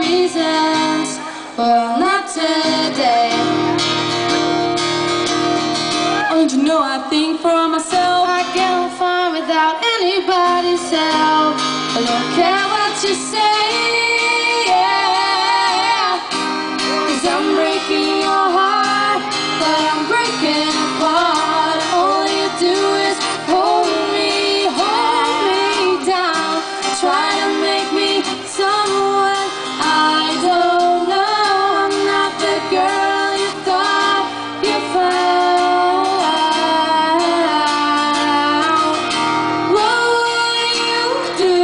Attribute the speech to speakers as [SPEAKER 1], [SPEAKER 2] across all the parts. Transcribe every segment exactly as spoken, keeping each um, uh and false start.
[SPEAKER 1] reasons, well, not today. Don't you know I think for myself? I get on fine without anybody's help. I don't care what you say, yeah. 'Cause I'm breaking your heart, but I'm breaking apart. All you do is hold me, hold me down, try to make me someone I don't know. I'm not the girl you thought you found. What would you do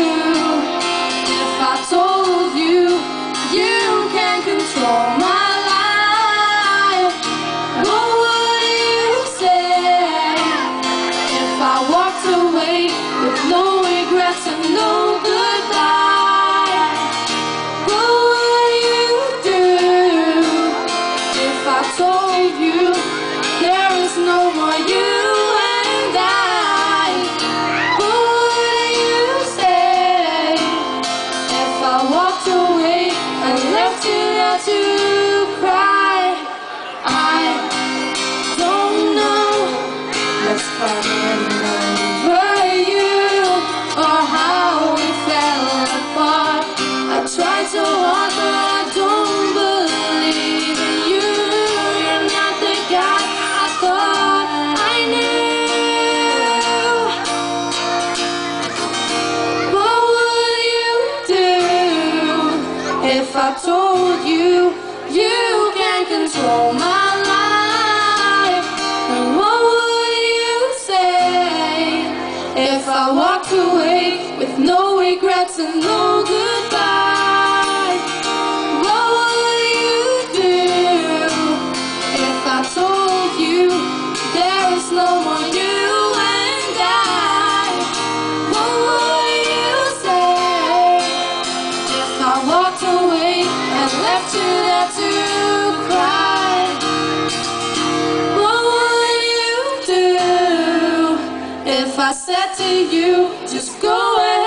[SPEAKER 1] if I told you you can control my life? What would you say if I walked away with no regrets and no goodbye? What would you do if I told you there is no more you and I? What would you say if I walked away and left you there to cry? I don't know what's coming over you or how we fell apart. I tried so hard, but I don't believe in you. You're not the guy I thought I knew. What would you do if I told you you can control my life? And what would you say if I walked away with no regrets and no goodbye? What would you do if I told you there is no more you and I? What would you say if I walked away and left you there to cry? What would you do if I said to you, just go ahead?